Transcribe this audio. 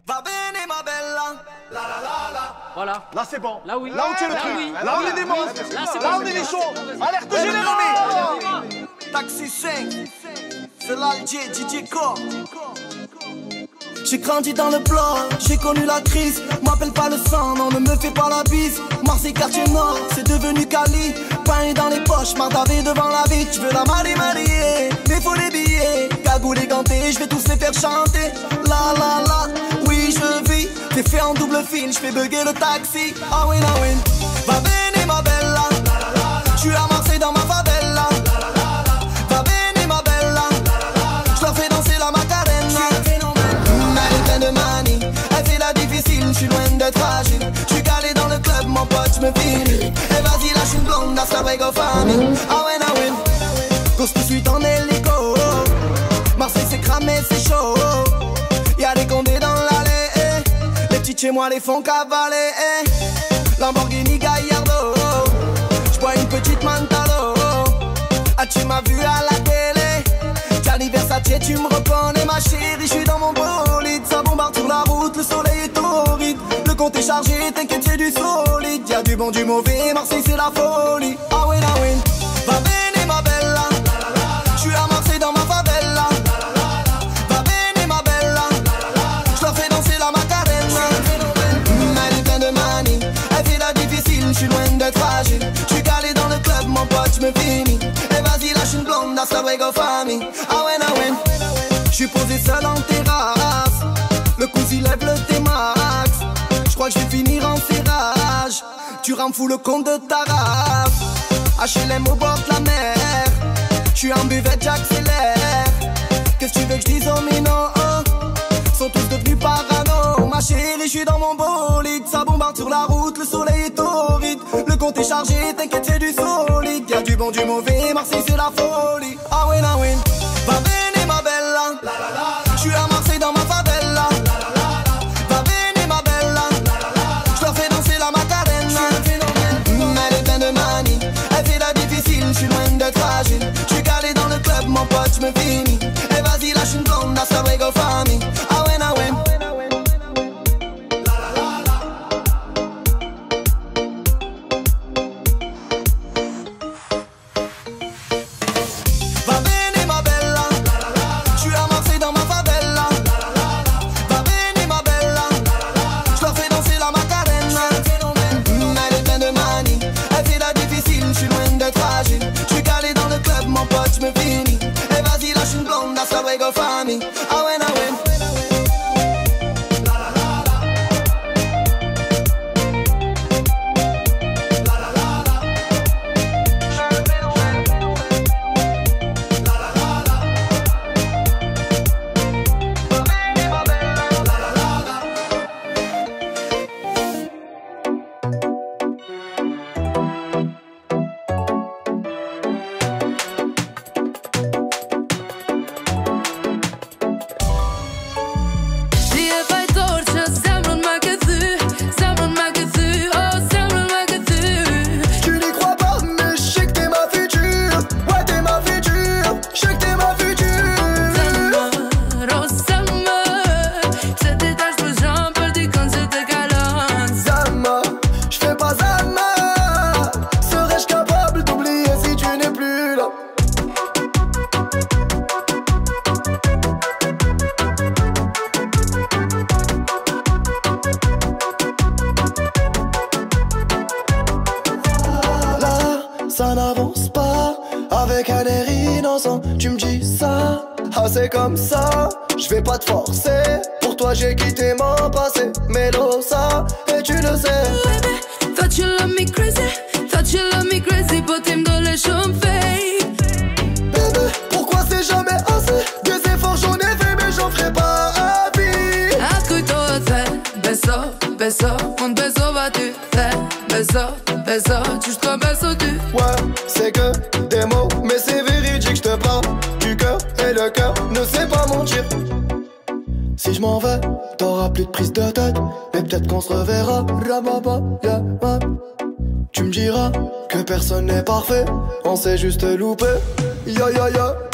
Va bene ma bella. La la la la. Voilà. Là c'est bon. Là oui. Là on tient le Là truc. oui. Là on est des monstres. Là, c'est Là bon, on est c'est des bon. chauds. Alerte Ben générale. Taxi 5. C'est l'Alger, DJ Co. J'ai grandi dans le bloc, j'ai connu la crise. M'appelle pas le sang, non ne me fais pas la bise. Marseille quartier nord, c'est devenu Cali. Pain dans les poches, mardavé devant la vie. Tu veux la marier, mais faut les billets. Cagoule et ganté, je vais tous les faire chanter. La la la, oui je vis. T'es fait en double fil, je fais bugger le taxi. Ah oui, ah oui. Va bene ma bella. Je suis à Marseille dans ma favela. Va bene ma bella. Je leur fais danser la macarena. Elle est pleine de manie, elle fait la difficile, je suis loin d'être fragile. Je suis calé dans le club, mon pote, je me finis. Et vas-y, lâche une blonde, hasta luego famille. Ah ouais, ah ouais. Cause tout de suite en hélico. Marseille c'est cramé, c'est chaud. Y'a des condés dans l'allée. Les petits chez moi les font cavaler. Lamborghini Gallardo. J'bois une petite Mantalo. Ah tu m'as vu à la télé. Gianni Versace, tu me reconnais ma chérie. J'suis dans mon bolide, ça bombarde sur la route. Le soleil est torride, le compte est chargé. T'inquiète c'est du solide. Y'a du bon, du mauvais, Marseille c'est la folie. Ah ouais, ah ouais. Va bene ma bella. J'suis à Marseille dans ma favela. Va bene ma bella. J'leur fais danser la macarena. Elle est pleine de manie, elle fait la difficile. J'suis loin d'être fragile. J'suis calé dans le club, mon pote, j'me finis. Et vas-y lâche une blonde, hasta luego famille. Ah ouais, ah ouais. J'suis posé seul en terrasse. Le cousin lève le T-Max. J'crois que j'vais finir en serrage. Tu rends fou le compte de ta race. HLM au bord de la mer. J'suis en buvette, j'accélère. Qu'est-ce que tu veux que j'dise aux minots? Sont tous devenus parano. Ma chérie, j'suis dans mon bolide. Ça bombarde sur la route, le soleil est torride. Le compte est chargé, t'inquiète c'est du solide. Y'a du bon, du mauvais, Marseille c'est la folie. Ah ouais, ah ouais. Va bene ma bella. J'suis à Marseille dans ma favela. Va bene ma bella. J'leur fais danser la macarena. Elle est pleine de manie, elle fait la difficile. J'suis loin d'être fragile. J'suis calé dans le club, mon pote, j'me finis. Et vas-y lâche une blonde, hasta luego famille. Ah ouais, ah ouais. Va bene ma bella. J'suis à Marseille dans ma favela. Va bene ma bella. J'leur fais danser la macarena. Elle est pleine de manie, elle fait la difficile. J'suis loin d'être fragile. J'suis calé dans le club, mon pote, j'me finis. Et vas-y lâche une blonde, hasta luego famille. Ah ouais, ah ouais. Ça n'avance pas avec un air innocent. Tu me dis ça, ah c'est comme ça. Je vais pas te forcer. Pour toi j'ai quitté mon passé. Melosa, et tu le sais. Baby, thought you love me crazy. Thought you love me crazy, but t'aimes dans les champagne. Bébé, pourquoi c'est jamais assez? Des efforts j'en ai fait mais j'en ferai pas à vie. Escucho te beso, beso, un beso va tu te beso, beso, jusqu'au beso tu. Ouais, c'est que des mots, mais c'est véridique, je te parle du cœur et le cœur ne sait pas mentir. Si je m'en vais, t'auras plus de prise de tête, mais peut-être qu'on se reverra. Tu me diras que personne n'est parfait, on s'est juste loupé. Ya ya ya.